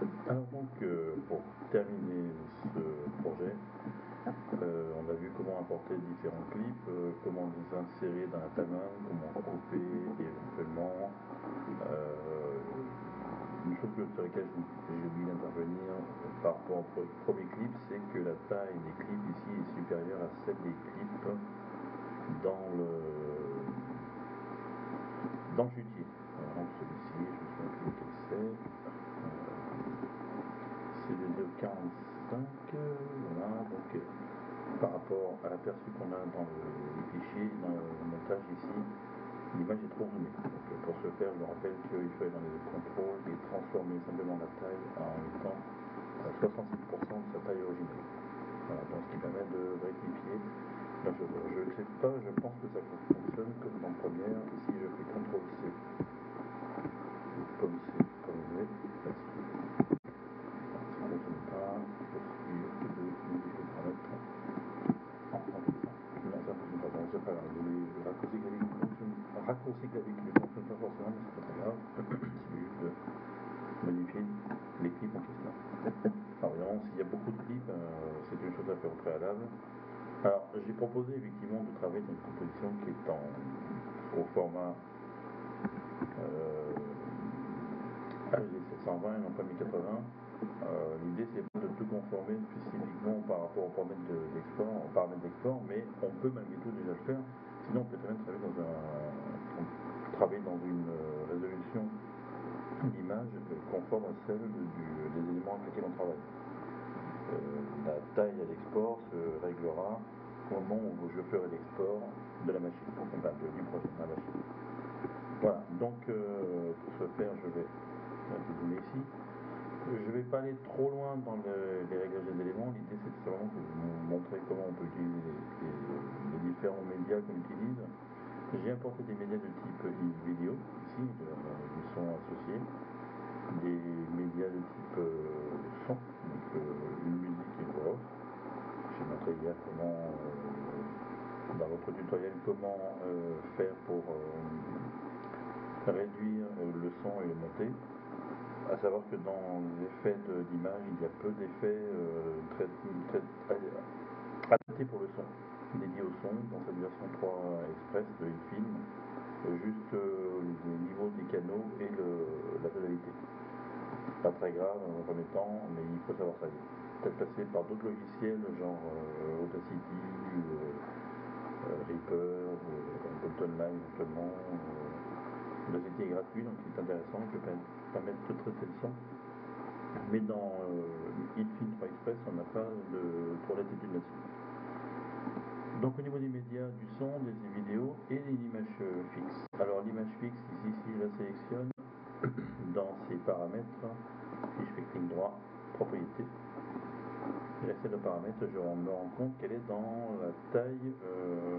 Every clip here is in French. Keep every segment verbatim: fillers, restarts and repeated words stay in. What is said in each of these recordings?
Alors donc, euh, pour terminer ce projet, euh, on a vu comment importer différents clips, euh, comment les insérer dans la timeline, comment couper éventuellement. Euh, une chose sur laquelle j'ai oublié d'intervenir par rapport au premier clip, c'est que la taille des clips ici est supérieure à celle des clips dans le dans le chutier. Par exemple celui-ci, je me souviens plus lequel c'est. C'est le deux quarante-cinq, voilà, donc euh, par rapport à l'aperçu qu'on a dans le, les fichiers, dans le montage ici, l'image est trop zoomée. Donc euh, pour ce faire, je me rappelle qu'il faut aller dans les contrôles et transformer simplement la taille en mettant euh, soixante-six pour cent de sa taille originale. Voilà, donc ce qui permet de rectifier. Là, je ne sais pas, je pense que ça fonctionne comme dans Première. Ici, je fais contrôle C, comme C, comme V, ça ne fonctionne pas, il faut suivre de modifier le paramètre. Non, non, non, ça ne fonctionne pas, bon, c'est pas grave, les raccourcis claviques ne fonctionnent pas, raccourcis claviques ne fonctionnent pas forcément, mais c'est pas très grave, c'est juste de modifier les clips en question. Alors évidemment, s'il y a beaucoup de clips, euh, c'est une chose à faire au préalable. Alors, j'ai proposé effectivement de travailler dans une composition qui est en, au format euh, H D sept cent vingt et non pas mille quatre-vingts. Euh, L'idée, c'est pas de tout conformer spécifiquement par rapport au paramètre d'export, au paramètre d'export, mais on peut malgré tout déjà le faire. Sinon, on peut très bien travailler dans, un, travailler dans une résolution d'image conforme à celle du, des éléments avec lesquels on travaille. Euh, la taille à l'export se réglera au moment où je ferai l'export de la machine, enfin du projet de la machine. Voilà, donc euh, pour ce faire, je vais zoomer ici. Je ne vais pas aller trop loin dans le, les réglages des éléments. L'idée, c'est vraiment de vous montrer comment on peut utiliser les, les, les différents médias qu'on utilise. J'ai importé des médias de type vidéo, ici, ils sont associés. Des médias de type euh, son, donc euh, une musique et une voix off. J'ai montré hier comment, euh, dans votre tutoriel, comment euh, faire pour euh, réduire le son et le monter. À savoir que dans l'effet d'image, il y a peu d'effets euh, très, très adaptés pour le son, dédiés au son, dans cette version trois Express de Infilm, juste euh, les niveaux des canaux et le, la tonalité. Pas très grave dans un premier temps, mais il faut savoir ça. Peut-être passer par d'autres logiciels, genre euh, Audacity, ou euh, Reaper, ou euh, Ableton Live éventuellement. Euh, Audacity est gratuit, donc c'est intéressant, je vais permettre de traiter le son. Mais dans euh, Infilm trois Express, on n'a pas de trop latitude là-dessus. Donc au niveau des médias, du son, des vidéos et l'image euh, fixe. Alors l'image fixe, ici, si je la sélectionne, dans ses paramètres, si je fais clic droit, propriété, j'accède aux paramètres, je me rends compte qu'elle est dans la taille euh,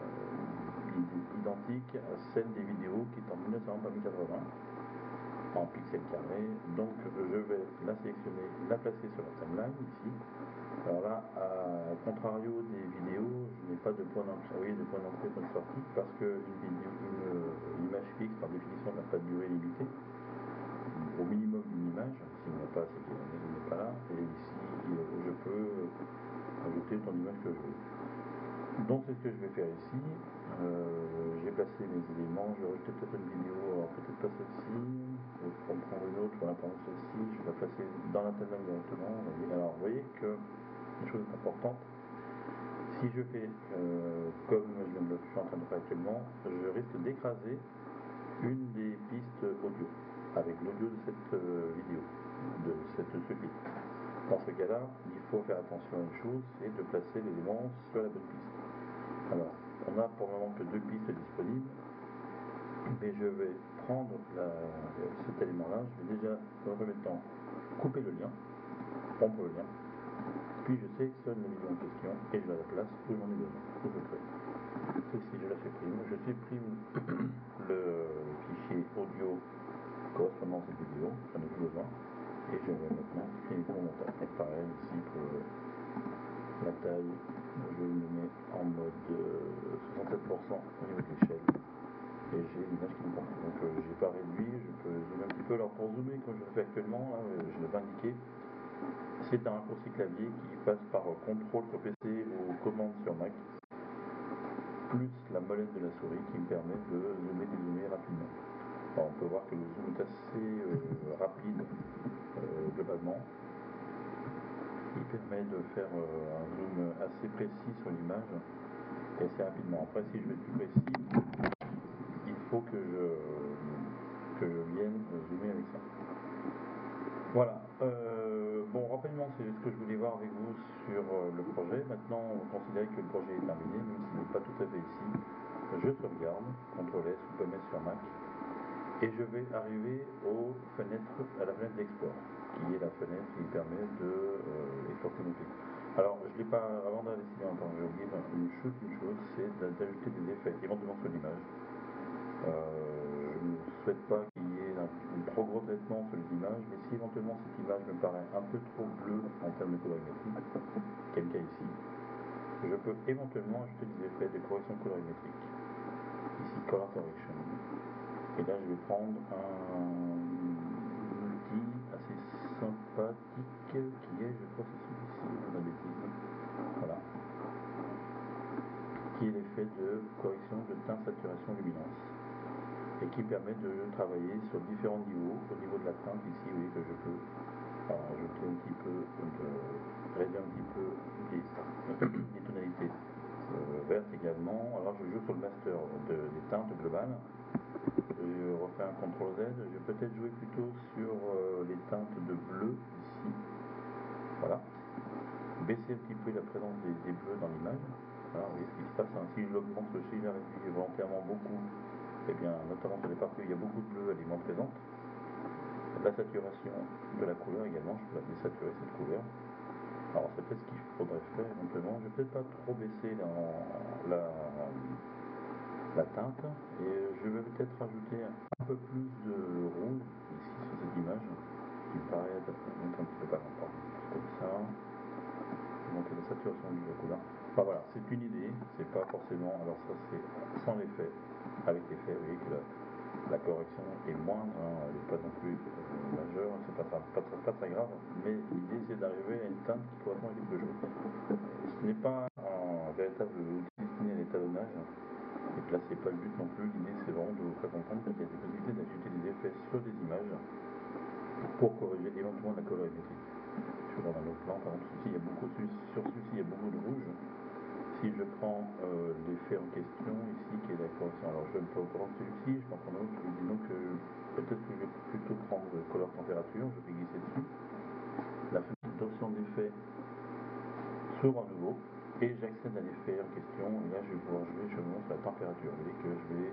identique à celle des vidéos qui est en mille neuf cent quatre-vingts en pixels carrés. Donc je vais la sélectionner, la placer sur la timeline ici. Alors là, à contrario des vidéos, je n'ai pas de point d'entrée, oui, de point d'entrée, point de sortie, parce qu'une vidéo, une, une image fixe par définition n'a pas de durée limitée. Au minimum une image, s'il n'y en a pas, c'est qu'il n'est pas là, et ici je peux ajouter autant d'images que je veux. Donc c'est ce que je vais faire ici. Euh, j'ai placé mes éléments, je vais rajouter peut-être une vidéo, alors peut-être pas celle-ci, pour en prendre une autre, voilà, par exemple celle-ci, je vais la placer dans la timeline directement. Alors vous voyez que une chose importante, si je fais euh, comme je, viens de le, je suis en train de faire actuellement, je risque d'écraser une des pistes audio avec l'audio de cette euh, vidéo, de cette ce clip. Dans ce cas-là, il faut faire attention à une chose, c'est de placer l'élément sur la bonne piste. Alors, on a pour le moment que deux pistes disponibles, mais je vais prendre la, cet élément-là, je vais déjà, dans un premier temps, couper le lien, rompre le lien, puis je sélectionne la vidéo en question et je la place où j'en ai besoin, où je crée. Ici, je la supprime, je supprime le fichier audio correspondant à cette vidéo, j'en ai plus besoin, et je vais maintenant finir mon montage. Et pareil ici pour le, la taille, je me mets en mode euh, soixante-sept pour cent au niveau de l'échelle, et j'ai l'image qui me convient. Donc euh, j'ai pas réduit, je peux zoomer un petit peu. peu. Alors pour zoomer, comme je le fais actuellement, là, euh, je l'ai pas indiqué, c'est un raccourci clavier qui passe par euh, contrôle sur P C ou commande sur Mac, plus la molette de la souris qui me permet de zoomer et dézoomer rapidement. Alors on peut voir que le zoom est assez euh, rapide euh, globalement. Il permet de faire euh, un zoom assez précis sur l'image et assez rapidement. Après, si je veux être plus précis, il faut que je, que je vienne zoomer avec ça. Voilà. Euh, bon, rapidement, c'est ce que je voulais voir avec vous sur euh, le projet. Maintenant, on considère que le projet est terminé, même s'il n'est pas tout à fait ici. Je sauvegarde, contrôle S ou P M S sur Mac, et je vais arriver aux fenêtres, à la fenêtre d'export, qui est la fenêtre qui permet de euh, exporter nos pays. Alors, je l'ai pas, avant d'aller si longtemps, j'ai oublié une chose, une chose, c'est d'ajouter des effets, éventuellement sur l'image. Euh, je ne souhaite pas qu'il y ait un, un trop gros traitement sur les images, mais si éventuellement cette image me paraît un peu trop bleue en termes de colorimétrie, quel cas ici, je peux éventuellement ajouter des effets de correction colorimétrique. Ici, Color Correction. Et là, je vais prendre un outil assez sympathique qui est, je crois, c'est celui-ci, la bêtise. Voilà. Qui est l'effet de correction de teint, saturation, luminance. Et qui permet de travailler sur différents niveaux. Au niveau de la teinte, ici, vous voyez que je peux alors, ajouter un petit peu de réduire un petit peu des, des tonalités euh, vertes également. Alors, je joue sur le master de, des teintes globales. Je refais un contrôle Z, je vais peut-être jouer plutôt sur euh, les teintes de bleu ici, voilà, baisser un petit peu la présence des, des bleus dans l'image, voilà, vous voyez ce qui se passe, hein. Si je l'augmente, si je la réduis volontairement beaucoup, et eh bien notamment sur les parties où il y a beaucoup de bleu, elle est moins présente. La saturation de la couleur également, je peux la désaturer cette couleur. Alors c'est peut-être ce qu'il faudrait faire éventuellement, je vais peut-être pas trop baisser la, la la teinte et je vais peut-être rajouter un peu plus de rouge ici sur cette image qui me paraît être un petit peu pas longtemps comme ça, monter la saturation de la couleur. Enfin voilà, c'est une idée, c'est pas forcément, alors ça c'est sans l'effet, avec l'effet vous voyez que la, la correction est moindre, hein, elle n'est pas non plus euh, majeure, c'est pas, pas, pas, pas très grave, mais l'idée c'est d'arriver à une teinte qui correspond à quelque chose. Ce n'est pas un véritable outil destiné à l'étalonnage. Et que là, c'est pas le but non plus. L'idée, c'est vraiment de vous faire comprendre qu'il y a des possibilités d'ajouter des effets sur des images pour corriger éventuellement la colorimétrie. Je vais dans un autre plan, par exemple, ici, il y a beaucoup de, sur celui-ci, il y a beaucoup de rouge. Si je prends euh, l'effet en question, ici, qui est la correction, alors je ne peux pas prendre celui-ci, je peux en prendre un autre. Disons que peut-être que je vais plutôt prendre color température, je vais glisser dessus. La fenêtre d'option d'effet s'ouvre à nouveau. Et j'accède à l'effet en question, et là je vais pouvoir jouer, je montre la température. Vous voyez que je vais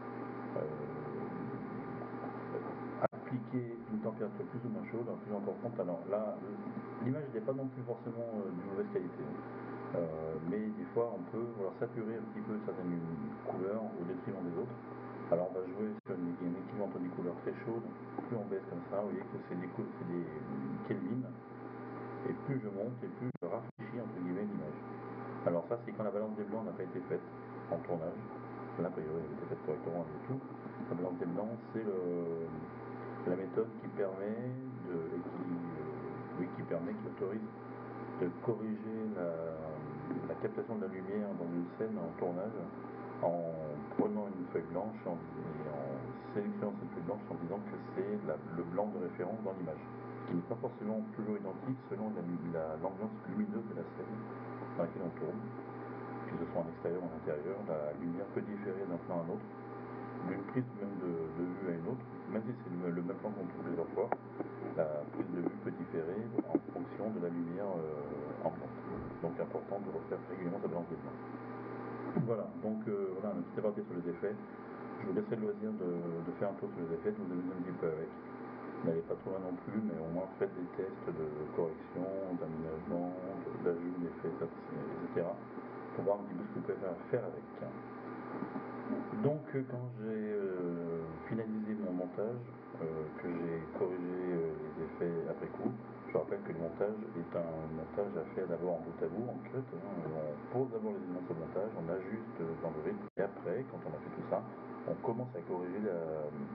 euh, appliquer une température plus ou moins chaude, plus importante. Alors là, l'image n'est pas non plus forcément euh, de mauvaise qualité, euh, mais des fois on peut vouloir saturer un petit peu certaines couleurs au détriment des autres. Alors on va jouer sur une, un équilibre entre des couleurs très chaudes, plus on baisse comme ça, vous voyez que c'est des, des Kelvin, et plus je monte et plus je rafraîchis entre guillemets l'image. Alors ça, c'est quand la balance des blancs n'a pas été faite en tournage. Là, a priori, elle a été faite correctement et tout. La balance des blancs, c'est la méthode qui permet de, qui, euh, oui, qui permet, qui autorise de corriger la, la captation de la lumière dans une scène en tournage en prenant une feuille blanche en, et en sélectionnant cette feuille blanche en disant que c'est le blanc de référence dans l'image, qui n'est pas forcément toujours identique selon l'ambiance lumineuse de la scène dans laquelle on tourne, que ce soit en extérieur ou en intérieur, la lumière peut différer d'un plan à un autre, d'une prise même de, de vue à une autre, même si c'est le, le même plan qu'on tourne plusieurs fois, la prise de vue peut différer en fonction de la lumière euh, ambiante. Donc important de refaire régulièrement sa balance des blancs. Voilà, donc euh, voilà un petit aparté sur les effets. Je vous laisserai le loisir de, de faire un tour sur les effets, de vous amuser un petit peu avec. N'allez pas trop loin non plus, mais au moins faites des tests de correction, d'aménagement, d'ajout d'effets, et cetera. Pour voir un petit peu ce que vous pouvez faire avec. Donc quand j'ai euh, finalisé mon montage, euh, que j'ai corrigé euh, les effets après coup, je rappelle que le montage est un montage à faire d'abord en bout à bout, en cut. Hein, on pose d'abord les éléments sur le montage, on ajuste dans le rythme, et après, quand on a fait tout ça, on commence à corriger la,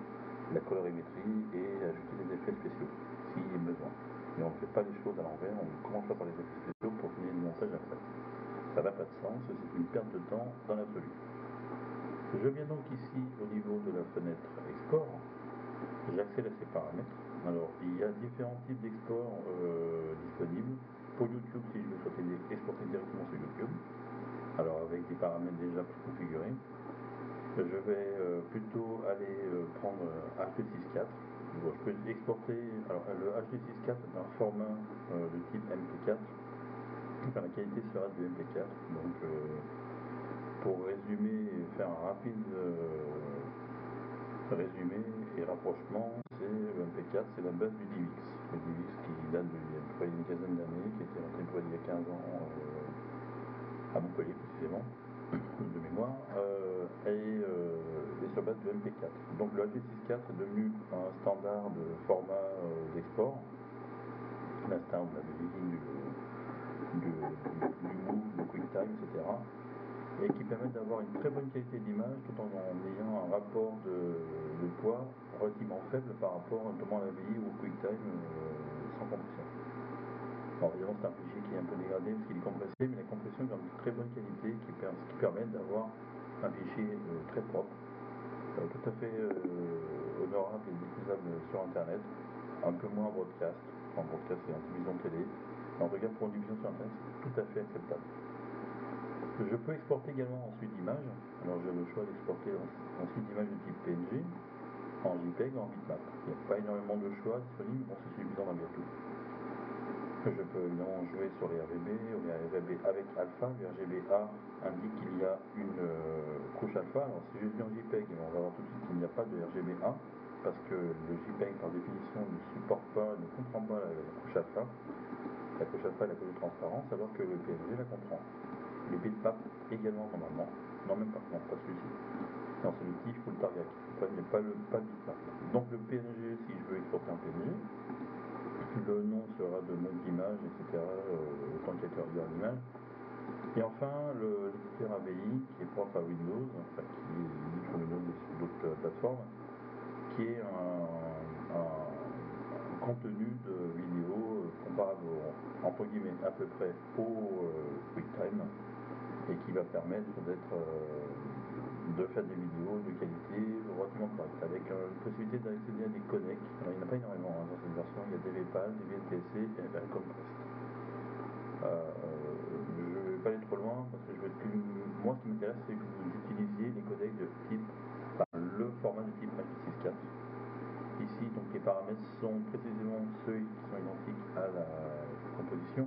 la colorimétrie et ajouter des effets spéciaux s'il y a besoin. Mais on ne fait pas les choses à l'envers, on ne commence pas par les effets spéciaux pour finir le montage après. Ça n'a pas de sens, c'est une perte de temps dans l'absolu. Je viens donc ici au niveau de la fenêtre export, j'accède à ces paramètres. Alors il y a différents types d'export euh, disponibles. Pour YouTube, si je veux souhaiter exporter directement sur YouTube, alors avec des paramètres déjà préconfigurés, je vais euh, plutôt aller euh, prendre euh, H deux six quatre. Bon, je peux exporter, alors le H deux six quatre est un format euh, de type M P quatre, enfin, la qualité sera du M P quatre, donc euh, pour résumer et faire un rapide euh, résumé et rapprochement, c'est le M P quatre, c'est la base du DivX, le DivX qui date d'il y a près d'une quinzaine d'années, qui a été lancé il y a quinze ans euh, à Montpellier précisément, de mémoire, euh, et euh, est sur base du M P quatre. Donc le H deux six quatre est devenu un standard de format euh, d'export, l'instar de la Beijing, du, du, du, du Move, du QuickTime, et cetera, et qui permettent d'avoir une très bonne qualité d'image tout en, en ayant un rapport de, de poids relativement faible par rapport notamment à la V I ou au QuickTime euh, sans compression. Alors évidemment c'est un fichier qui est un peu dégradé parce qu'il est compressé, mais la compression est de très bonne qualité qui, per qui permet d'avoir un fichier euh, très propre, euh, tout à fait euh, honorable et diffusable sur internet, un peu moins broadcast, en broadcast et en division télé, mais en tout cas pour une division sur internet c'est tout à fait acceptable. Je peux exporter également en suite d'image. Alors j'ai le choix d'exporter en, en suite d'image de type P N G, en JPEG ou en bitmap. Il n'y a pas énormément de choix disponibles, bon c'est suffisant malgré tout. Je peux évidemment jouer sur les R G B, ou les R G B avec alpha. Le R G B A indique qu'il y a une euh, couche alpha. Alors si je suis en JPEG, on va voir tout de suite qu'il n'y a pas de R G B A, parce que le JPEG par définition ne supporte pas, ne comprend pas la, la couche alpha. La couche alpha est la couche de transparence, alors que le P N G la comprend. Le bitmap également normalement, non même pas, non pas celui-ci, non c'est le T I F ou le Targac, il n'y a pas le, pas le bitmap. Donc le P N G, si je veux exporter un P N G, le nom sera de mode d'image, et cetera, euh, autant qu'il y a cœur d'image. Et enfin l'éditeur A V I qui est propre à Windows, enfin qui est unique sur Windows et sur d'autres plateformes, qui est un, un, un contenu de vidéo comparable au, entre guillemets à peu près au euh, QuickTime, et qui va permettre d'être euh, de faire des vidéos de qualité relativement correcte, avec euh, une possibilité d'accéder à des codecs. Alors, il n'y en a pas énormément hein, dans cette version, il y a D V P A L, D V P C et la Compressed. Euh, je ne vais pas aller trop loin parce que je vais plus... moi ce qui m'intéresse c'est que vous utilisiez les codecs de type, enfin, le format de type H deux six quatre. Ici donc les paramètres sont précisément ceux qui sont identiques à la composition.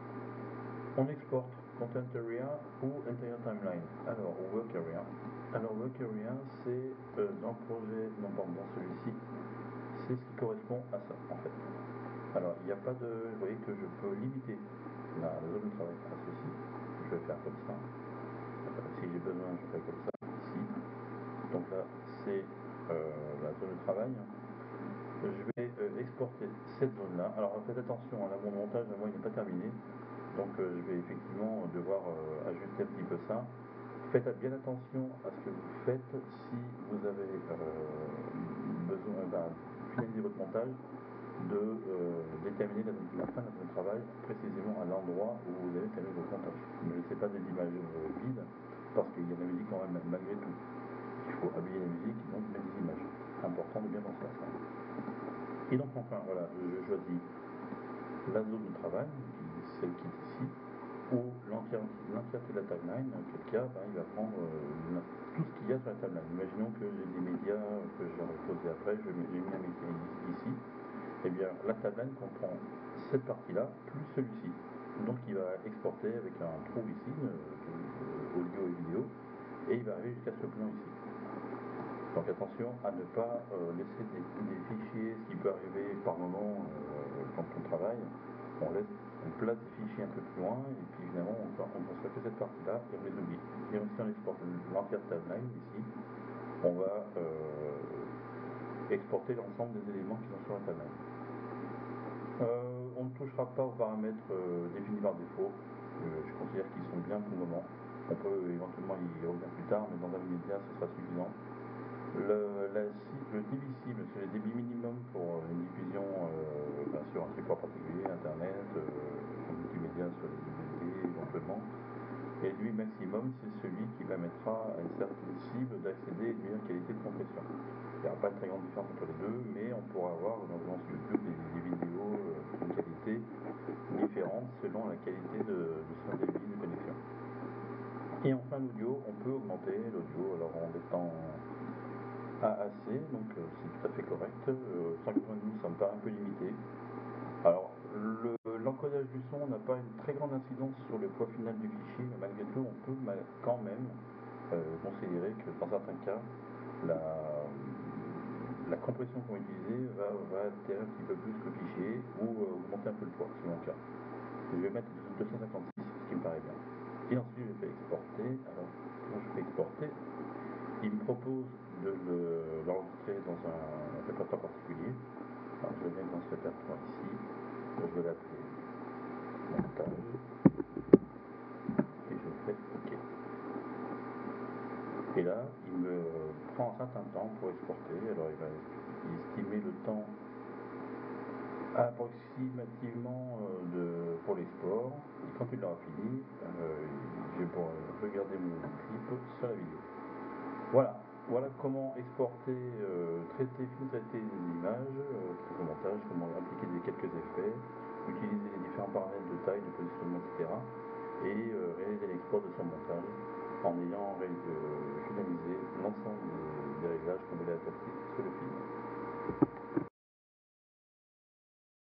On exporte Content Area ou Entire Timeline. Alors, Work Area. Alors, Work Area, c'est euh, dans le projet, non pardon, dans celui-ci, c'est ce qui correspond à ça, en fait. Alors, il n'y a pas de... Vous voyez que je peux limiter la, la zone de travail à ceci. Je vais faire comme ça. Si j'ai besoin, je fais comme ça, ici. Donc là, c'est euh, la zone de travail. Je vais euh, exporter cette zone-là. Alors, faites attention, hein, là, mon montage, moi, il n'est pas terminé. Donc euh, je vais effectivement devoir euh, ajuster un petit peu ça. Faites bien attention à ce que vous faites si vous avez euh, besoin, ben, finaliser votre montage, de euh, déterminer la, la fin de votre travail précisément à l'endroit où vous avez terminé votre montage. Ne laissez pas des images euh, vides, parce qu'il y a de la musique quand même malgré tout. Il faut habiller la musique, donc mettre des images. C'est important de bien penser à ça. Et donc enfin voilà, je choisis la zone de travail, celle qui est ici, ou l'entièreté de la timeline, auquel cas ben, il va prendre euh, tout ce qu'il y a sur la timeline. Imaginons que j'ai des médias que j'aurais posés après, j'ai mis un média ici, et bien la timeline comprend cette partie-là, plus celui-ci. Donc il va exporter avec un trou ici, euh, audio et vidéo, et il va arriver jusqu'à ce plan ici. Donc attention à ne pas euh, laisser des, des fichiers, ce qui peut arriver par moment euh, quand on travaille, on laisse, on place des fichiers un peu plus loin et puis finalement on ne reçoit que cette partie-là et on les oublie. Et si on exporte l'entière timeline ici, on va euh, exporter l'ensemble des éléments qui sont sur la timeline. Euh, on ne touchera pas aux paramètres euh, définis par défaut. Euh, je considère qu'ils sont bien pour le moment. On peut éventuellement y revenir plus tard, mais dans un immédiat ce sera suffisant. Le, la, le débit cible, c'est le débit minimum pour une diffusion euh, ben, sur un support particulier, Internet, euh, multimédia sur les D V D éventuellement. Et le débit maximum, c'est celui qui permettra à une certaine cible d'accéder à une meilleure qualité de compression. Il n'y aura pas de très grande différence entre les deux, mais on pourra avoir dans l'audience YouTube des, des vidéos euh, d'une qualité différente selon la qualité de, de son débit de connexion. Et enfin l'audio, on peut augmenter l'audio alors en étant A A C, donc euh, c'est tout à fait correct. Euh, cent quatre-vingt-douze, ça me paraît un peu limité. Alors, le, l'encodage du son n'a pas une très grande incidence sur le poids final du fichier, mais malgré tout, on peut mal, quand même euh, considérer que dans certains cas, la, la compression qu'on va utiliser va, va altérer un petit peu plus que le fichier ou euh, augmenter un peu le poids, selon le cas. Je vais mettre deux cent cinquante-six, ce qui me paraît bien. Et ensuite, je vais exporter. Alors, quand je fais exporter, il me propose de le, l'enregistrer dans un répertoire particulier. Alors, je vais dans ce répertoire ici. Je vais l'appeler montage. Et je fais OK. Et là, il me prend un certain temps pour exporter. Alors, il va estimer le temps approximativement euh, de, pour l'export. Et quand il aura fini, euh, je vais pouvoir regarder mon clip sur la vidéo. Voilà, voilà comment exporter, euh, traiter, film-traiter des images, euh, le montage, comment appliquer des quelques effets, utiliser les différents paramètres de taille, de positionnement, et cetera. Et euh, réaliser l'export de son montage en ayant ré- euh, finalisé l'ensemble des, des réglages qu'on voulait adapter sur le film.